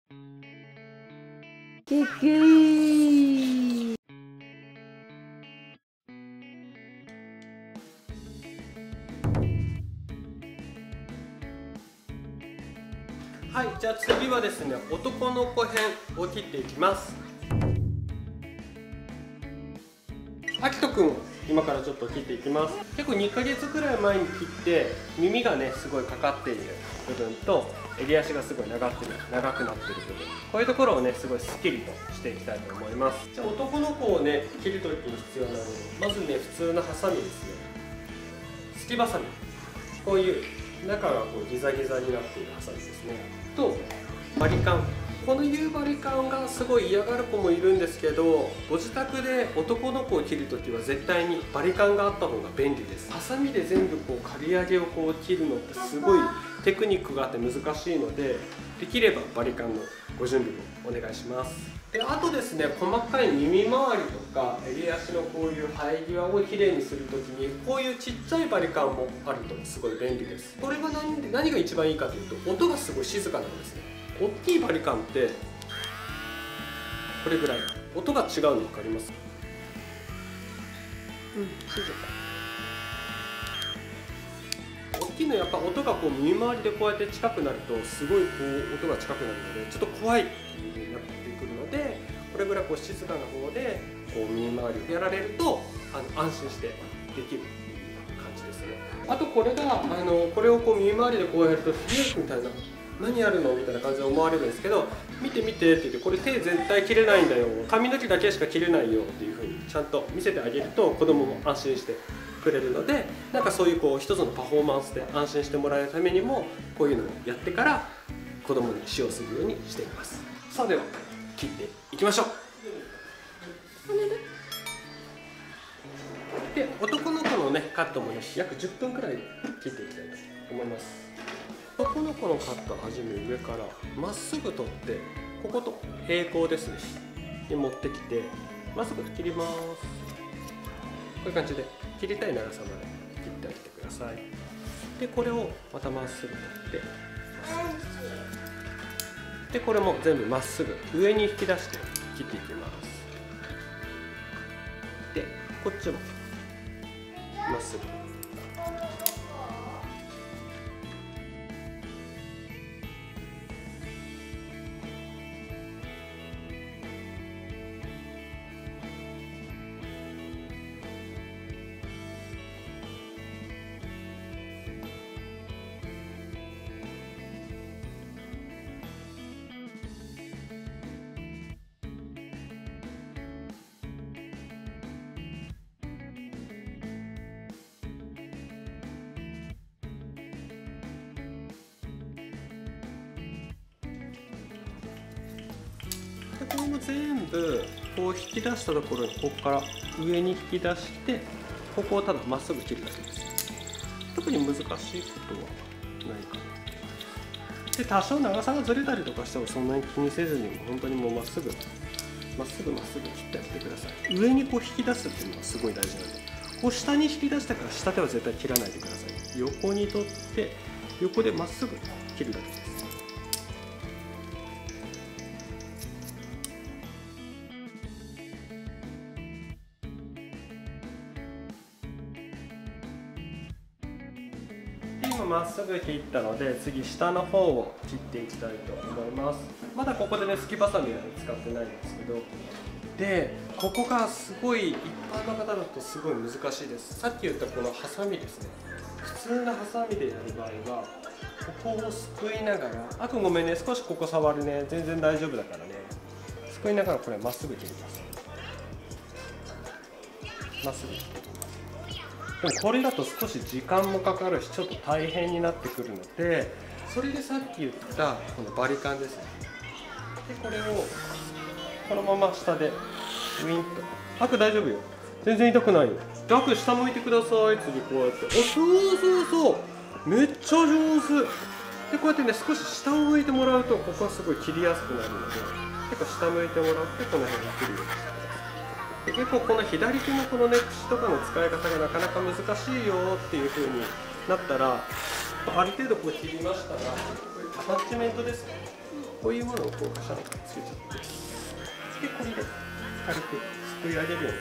キュキュイ。 はい、じゃあ次はですね、男の子編を切っていきます。あきとくん、今からちょっと切っていきます。結構2ヶ月くらい前に切って耳がねすごいかかっている部分と襟足がすごい長くなっている部分、こういうところをねすごいスッキリとしていきたいと思います。じゃあ男の子をね切るときに必要なのはまずね普通のハサミですね。すきばさみ、こういう中がこうギザギザになっているハサミですね。とバリカン、このいうバリカンがすごい嫌がる子もいるんですけど、ご自宅で男の子を切るときは絶対にバリカンがあった方が便利です。ハサミで全部こう刈り上げをこう切るのってすごいテクニックがあって難しいので、できればバリカンのご準備をお願いします。であとですね、細かい耳周りとか襟足のこういう生え際をきれいにするときにこういうちっちゃいバリカンもあるとすごい便利です。これが何が一番いいかというと、音がすごい静かなんですね。大きいバリカンってこれぐらい音が違うの分かります？静か。大きいのやっぱ音がこう耳周りでこうやって近くなるとすごいこう音が近くなるのでちょっと怖いっていう風になってくるので、これぐらいこう静かな方でこう耳周りをやられると安心してできる感じですね。あとこれがこれをこう耳周りでこうやると「ひえ」みたいな「何やるの?」みたいな感じで思われるんですけど、見て見てって言って、これ手全体切れないんだよ、髪の毛だけしか切れないよっていう風にちゃんと見せてあげると子供も安心してくれるので、なんかそういうこう一つのパフォーマンスで安心してもらえるためにもこういうのをやってから子供に使用するようにしています。さあでは切っていきましょう。で男の子のねカットもね約10分くらい切っていきたいと思います。男の子のカットはじめ上からまっすぐ取って、ここと平行ですねに持ってきてまっすぐ切ります。こういう感じで切りたい長さまで切ってあげてください。でこれをまたまっすぐ取ってでこれも全部まっすぐ上に引き出して切っていきます。でこっちもまっすぐ。これも全部こう引き出したところにここから上に引き出してここをただまっすぐ切るだけです。特に難しいことはないかな。で多少長さがずれたりとかしてもそんなに気にせずに本当にもうまっすぐ切ってやってください。上にこう引き出すっていうのがすごい大事なので、こう下に引き出してから下では絶対切らないでください。横に取って横でまっすぐ切るだけです。今まっすぐ切ったので次下の方を切っていきたいと思います。まだここでねすきばさみは使ってないんですけど、でここがすごい一般の方だとすごい難しいです。さっき言ったこのハサミですね。普通のハサミでやる場合はここをすくいながら、あとごめんね少しここ触るね、全然大丈夫だからね、すくいながらこれまっすぐ切ります。まっすぐ切っていきます。でもこれだと少し時間もかかるしちょっと大変になってくるので、それでさっき言ったこのバリカンですね。でこれをこのまま下でウィンと、あく大丈夫よ、全然痛くないよ。であく下向いてください。次こうやって、おそうめっちゃ上手で、こうやってね少し下を向いてもらうとここはすごい切りやすくなるので、結構下向いてもらってこの辺に切るようにしてください。で結構この左手のこのね櫛とかの使い方がなかなか難しいよっていう風になったら、ある程度こう切りましたらこういうアタッチメントですね、 こういうものをこうガシャンとつけちゃって、でこれで軽くすくい上げるような感じで切っちゃって大丈夫です。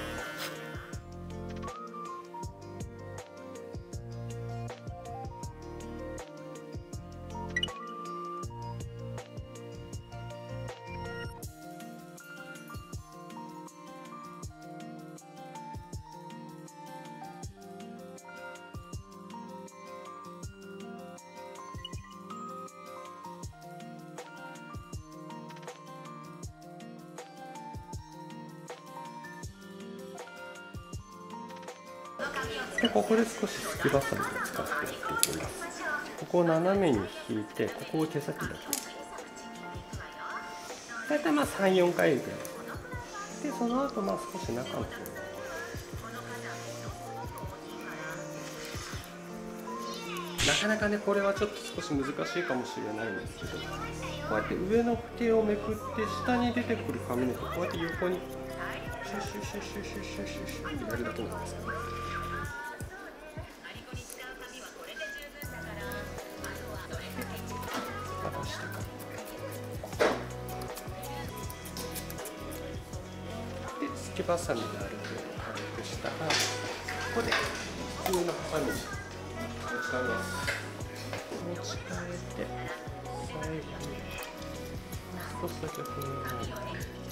でここで少しすきばさみを使ってやっていきます。ここを斜めに引いて、ここを手先だけ大体まあ 3,4 回ぐらいで、その後まあ少し中の方、なかなかねこれはちょっと少し難しいかもしれないんですけど、こうやって上の手をめくって下に出てくる紙のとこうやって横にシュシュシュシュシュシュシュシュってやるだけなんですけど、すきばさみである程度軽くしたら、ここで普通のハサミに持ち替えます。持ち替えて最後に少しだけこのように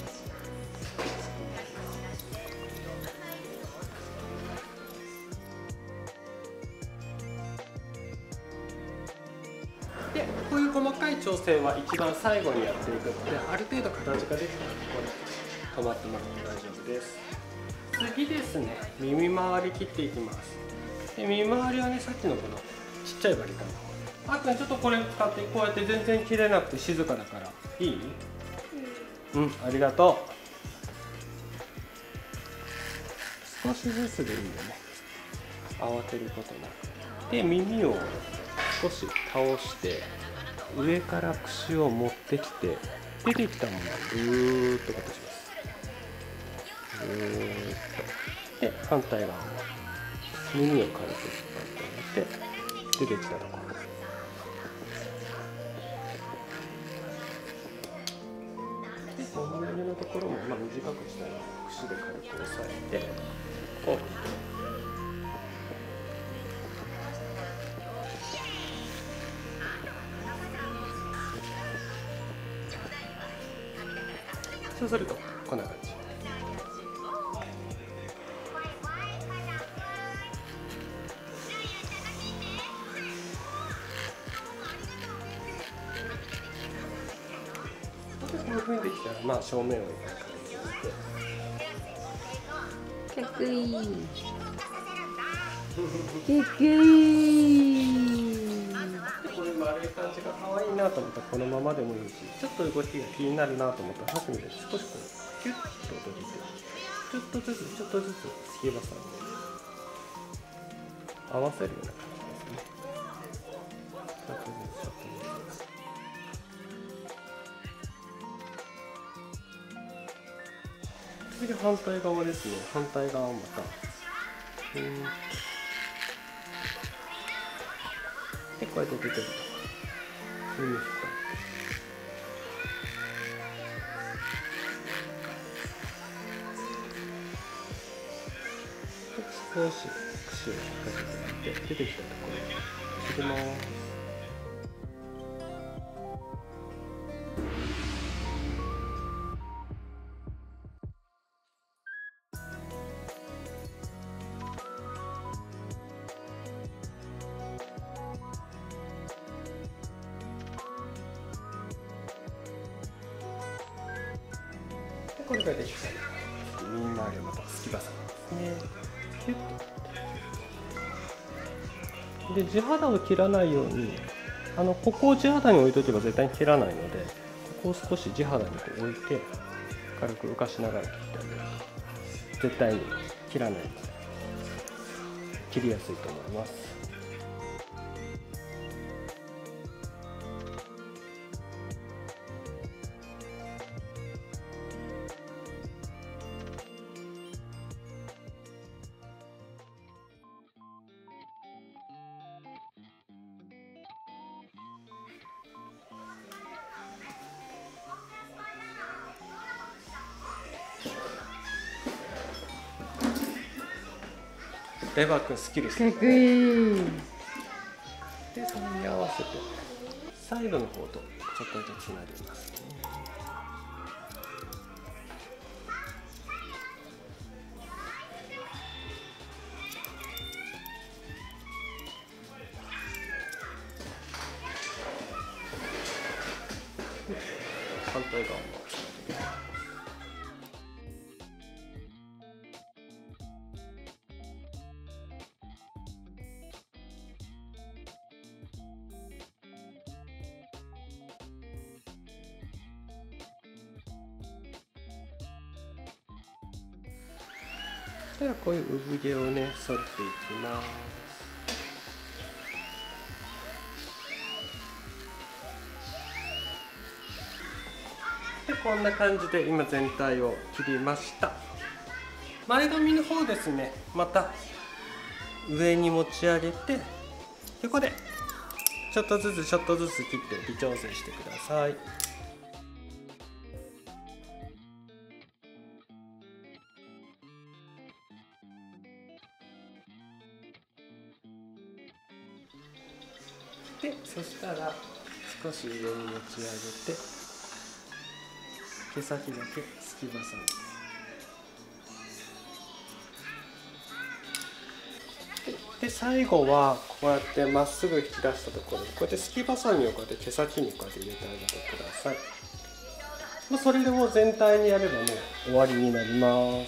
で、こういう細かい調整は一番最後にやっていくので、ある程度形ができたらここで止まってもらって大丈夫です。次ですね、耳周り切っていきます。で耳周りはね、さっきのこのちっちゃいバリカンの方、あっくんちょっとこれ使って、こうやって全然切れなくて静かだからいい？うん、ありがとう。少しずつでいいんでね、慌てることなく。で耳を少し倒して上から串を持ってきて、出てきたものをぐーっと形します。ぐーっと。で反対側も耳を軽く引っ張ってあげて、出てきたところで、お耳のところもまあ短くしたいので串で軽く押さえて、こうそうするとこんな感じ。こういう風にできたら、まあ正面を一回かっこいい。かっこいい。 これ丸い感じが可愛いなと思ったらこのままでもいいし、ちょっと動きが気になるなと思ったら箸みたいに少しこうキュッと閉じて、ちょっとずつちょっとずつすきばさみで合わせるような感じですね。ちょっとずつちょっとずつ。次で反対側ですね。反対側またでこうやって出てると耳引っ張って少し串を引っ掛けてみて、出てきたところに切ります。これができたら耳周りをまたすきばさみですね。キュッとで地肌を切らないように、ここを地肌に置いとけば絶対に切らないので、ここを少し地肌に置いて軽く浮かしながら切ってあげると絶対に切らないので切りやすいと思います。 だいぶあっくんスッキリしかっこてるね。 いい。 でそれに合わせてサイドの方とちょっとずつつなぎますね。反対側もではこういう産毛をね剃っていきます。でこんな感じで今全体を切りました。前髪の方ですね、また上に持ち上げて横でちょっとずつちょっとずつ切って微調整してください。でそしたら少し上に持ち上げて毛先だけすきばさみで最後はこうやってまっすぐ引き出したところにこうやってすきばさみをこうやって毛先にこうやって入れてあげてください。もうそれでもう全体にやればもう終わりになります。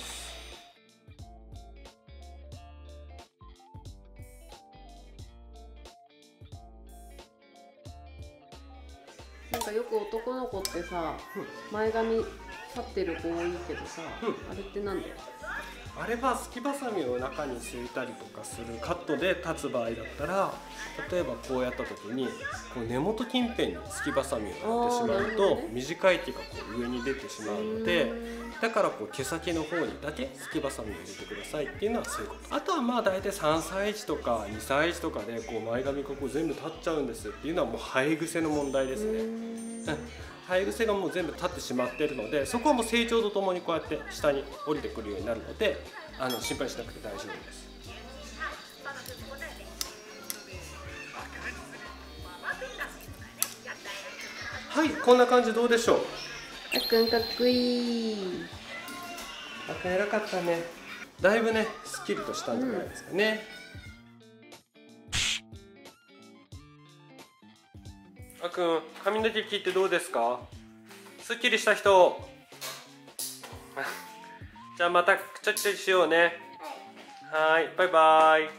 なんかよく男の子ってさ、前髪立ってる子多いけどさ、あれってなんで？ あれはすきばさみを中に据えたりとかするカットで立つ場合だったら、例えばこうやった時にこう根元近辺にすきばさみを当ててしまうと、短い毛がこう上に出てしまうので、だからこう毛先の方にだけすきばさみを入れてくださいっていうのはそういうこと。あとはまあ大体3歳児とか2歳児とかでこう前髪がこう全部立っちゃうんですっていうのはもう生え癖の問題ですね。生え癖がもう全部立ってしまっているので、そこはもう成長とともにこうやって下に降りてくるようになるので、心配しなくて大丈夫です。はい、こんな感じどうでしょう。 あっくんかっこいい。 あっくん偉かったね。だいぶねすっきりとしたんじゃないですかね。あっくん髪の毛切ってどうですか。すっきりした人。じゃあまたちょっとしようね。はい、バイバイ。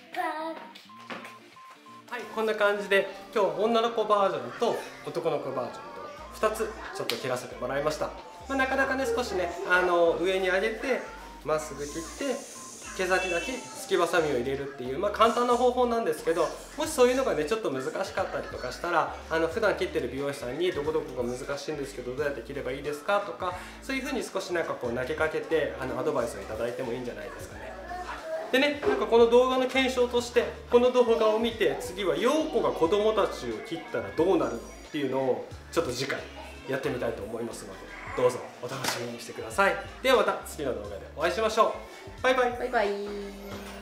はい、こんな感じで今日女の子バージョンと男の子バージョンと2つちょっと切らせてもらいました。なかなかね少しね上に上げてまっすぐ切って毛先だけすきばさみを入れるっていう、簡単な方法なんですけど、もしそういうのがねちょっと難しかったりとかしたら普段切ってる美容師さんにどこどこが難しいんですけどどうやって切ればいいですかとか、そういう風に少しなんかこう投げかけてアドバイスをいただいてもいいんじゃないですかね。でね、なんかこの動画の検証としてこの動画を見て次は陽子が子供たちを切ったらどうなるっていうのをちょっと次回やってみたいと思いますので、どうぞお楽しみにしてください。ではまた次の動画でお会いしましょう。バイバイ。 バイバイ。